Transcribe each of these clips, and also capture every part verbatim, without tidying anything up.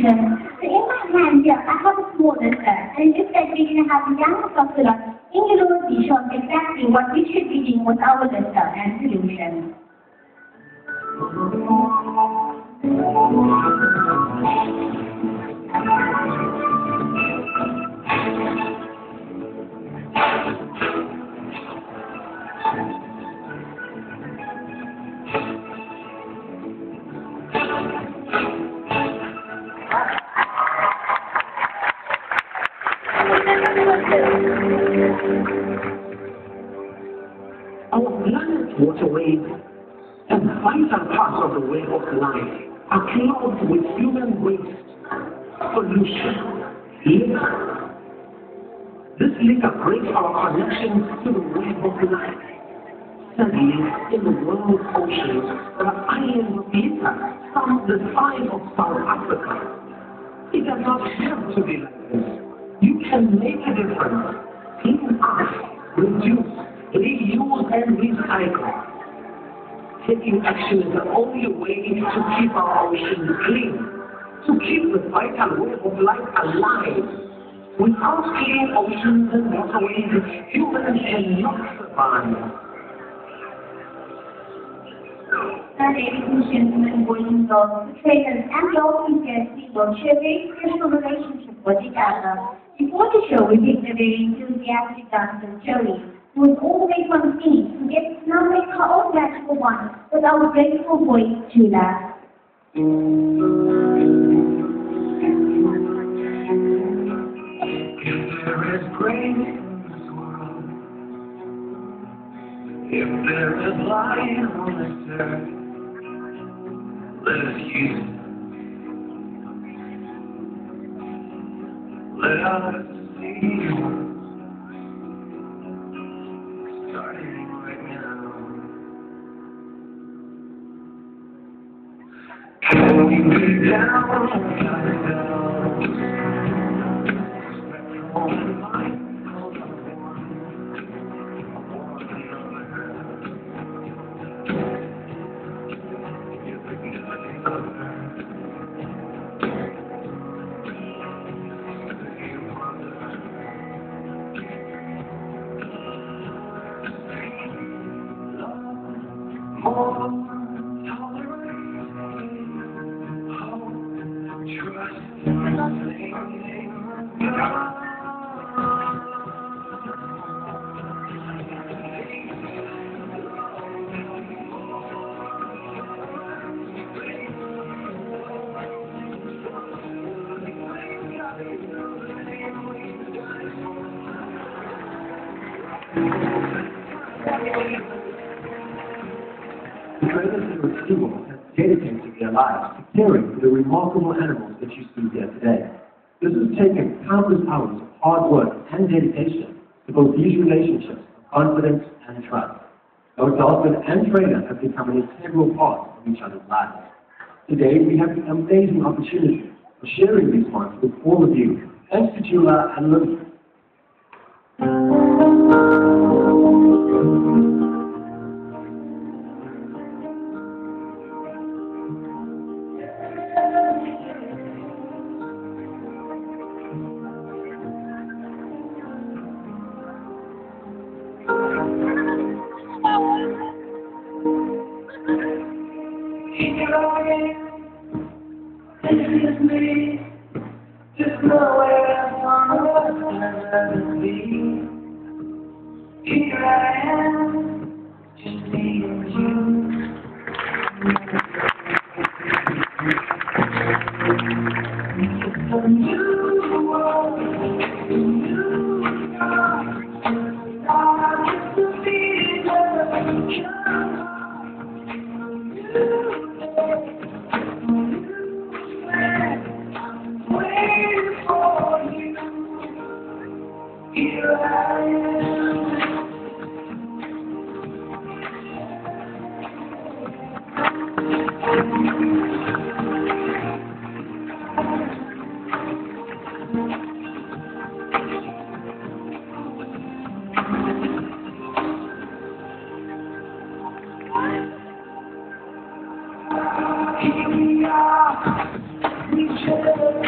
conclusion. So in my hand here, I have a small lister, and it said we're going to have a young popular English shows exactly what we should be doing with our lister and solution. Our planet waterways and vital parts of the web of life are clogged with human waste, pollution, litter. This litter breaks our connection to the web of life. Sadly, in the world's oceans, there are islands of litter, some the size of South Africa. It does not have to be like this. You can make a difference. Clean up, reduce, reuse and recycle. Taking action is the only way to keep our oceans clean, to keep the vital web of life alive. Without clean oceans and waterways, humans cannot survive. And ladies and gentlemen, boys and girls, the trainers and the all guests, we will share a very special relationship with each other. Before the show, we picked a very enthusiastic dancer, Joey, who was all the way from Phoenix to get to nominate her own match for one with our grateful voice, Jula. If there is grace in this world, if there is life on this earth, let us use it. Let us see starting right now. Can we be down ourselves? Spectral and mindful of one, of another. Giving another. More tolerance, hope, trust, and God. The trainers here at Durban have dedicated their lives to caring for the remarkable animals that you see here today. This has taken countless hours of hard work and dedication to build these relationships of confidence and trust. Both dolphin and trainer have become an integral part of each other's lives. Today, we have the amazing opportunity of sharing these bonds with all of you. Thanks to Jula and Lily. Here I am, this is me, just nowhere I'm gonna be. Here I am, just me and you. It's a new world, a new start. I get to be the here I am. Here we are, we share.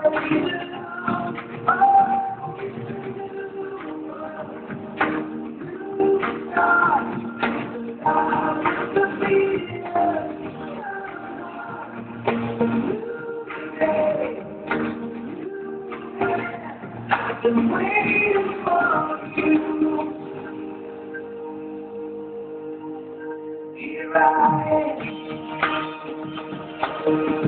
I've been waiting for you. Here I am.